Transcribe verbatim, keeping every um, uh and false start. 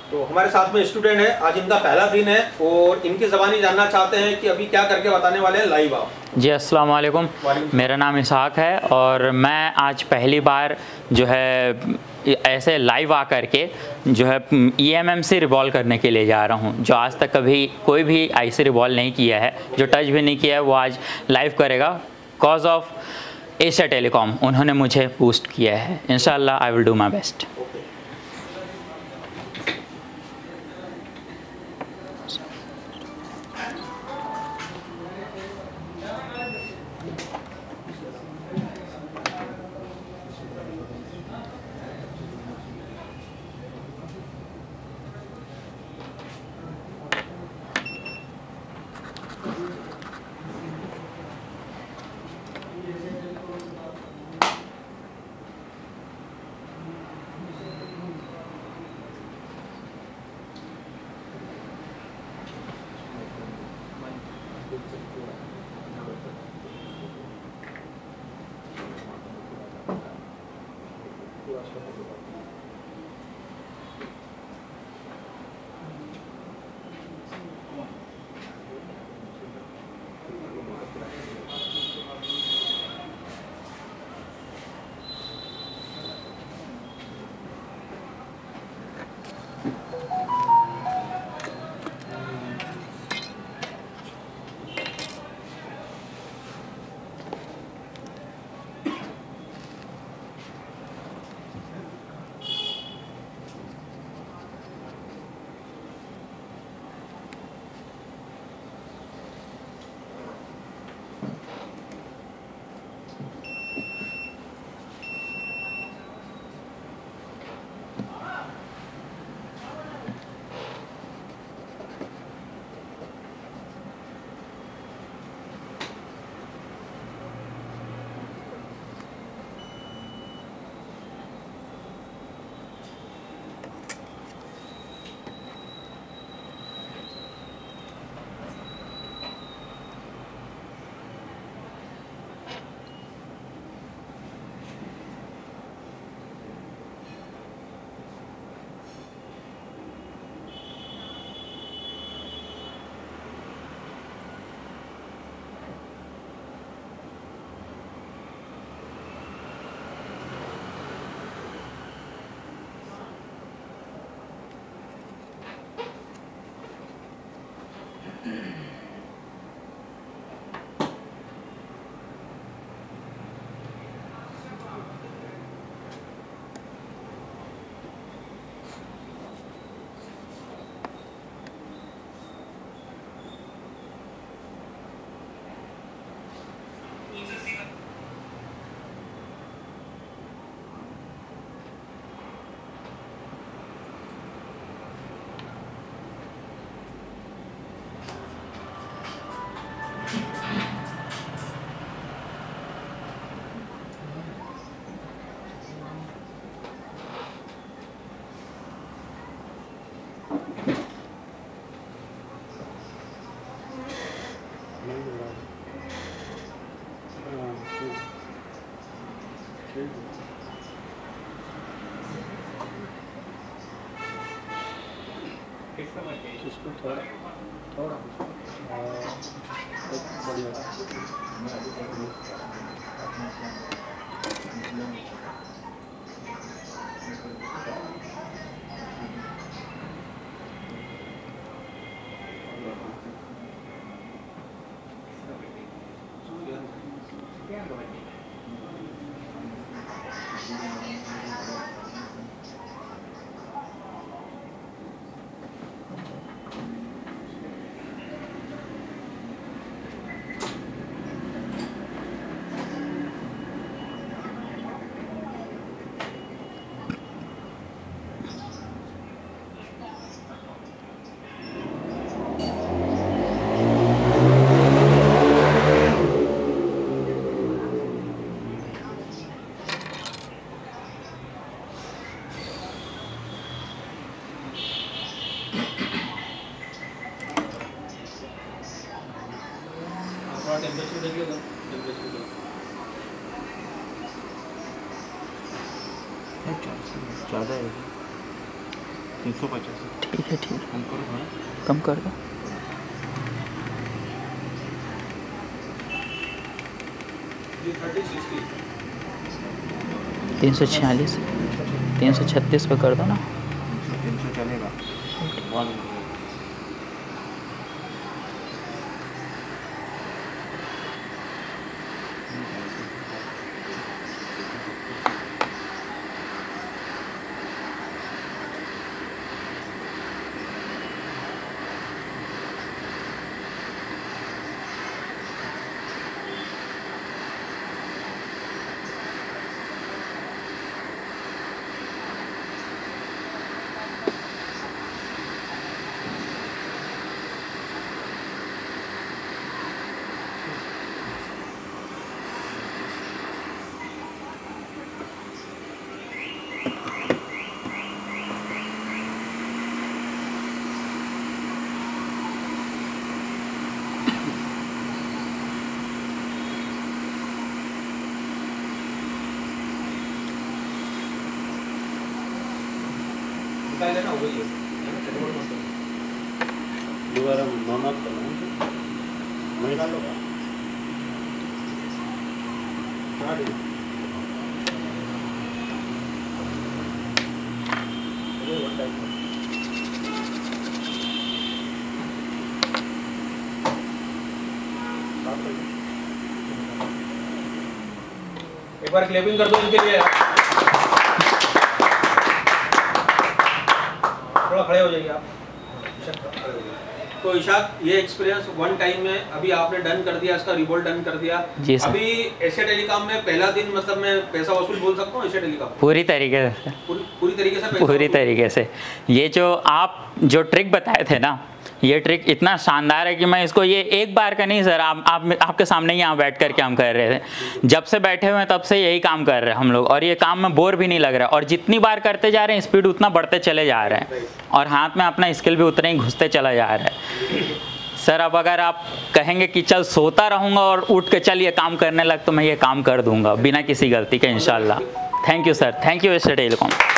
तो हमारे साथ में स्टूडेंट है, आज इनका पहला दिन है और इनकी ज़बानी जानना चाहते हैं कि अभी क्या करके बताने वाले हैं लाइव आप। जी अस्सलाम वालेकुम, मेरा नाम इसहाक है और मैं आज पहली बार जो है ऐसे लाइव आ कर के जो है ई एम एम से रिवॉल्व करने के लिए जा रहा हूं। जो आज तक कभी कोई भी ऐसे रिवॉल्व नहीं किया है, जो टच भी नहीं किया है, वो आज लाइव करेगा। कॉज ऑफ एशिया टेलीकॉम उन्होंने मुझे बूस्ट किया है। इंशाल्लाह I will do my best. इसको थोड़ा थोड़ा टेम्परेचर देखिएगा, टेम्परेचर ज़्यादा है। तीन सौ पचास। ठीक है ठीक है, कम करो थोड़ा। कम कर दो। तीन सौ छियालीस, तीन सौ छत्तीस पे कर दो ना। तीन सौ चलेगा। वन निकाल लेना, हो गई है। दोबारा मामा करना मैं निकाल लूँगा। हाँ ठीक है। ये वन टाइम है। साफ कर दो। एक बार क्लैपिंग कर दो इनके लिए यार। थोड़ा खड़े हो जाइए आप। तो इशाक, ये एक्सपीरियंस वन टाइम में अभी आपने डन कर दिया, इसका रिवोल्ट डन कर दिया जी सर। अभी एशिया टेलीकॉम में पहला दिन, मतलब मैं पैसा वसूल बोल सकता हूँ एशिया टेलीकॉम? पूरी तरीके से, पूरी, पूरी तरीके से पैसा पूरी वसूल? तरीके से। ये जो आप जो ट्रिक बताए थे ना, ये ट्रिक इतना शानदार है कि मैं इसको, ये एक बार का नहीं सर, आप, आप आपके सामने ही यहाँ बैठ करके हम कर रहे थे। जब से बैठे हुए हैं तब से यही काम कर रहे हैं हम लोग, और ये काम में बोर भी नहीं लग रहा है। और जितनी बार करते जा रहे हैं स्पीड उतना बढ़ते चले जा रहे हैं, और हाथ में अपना स्किल भी उतना ही घुसते चला जा रहा है। सर अब अगर आप कहेंगे कि चल सोता रहूँगा और उठ के चल ये काम करने लग, तो मैं ये काम कर दूंगा बिना किसी गलती के इंशाल्लाह। Thank you sir, thank you Asia telecom.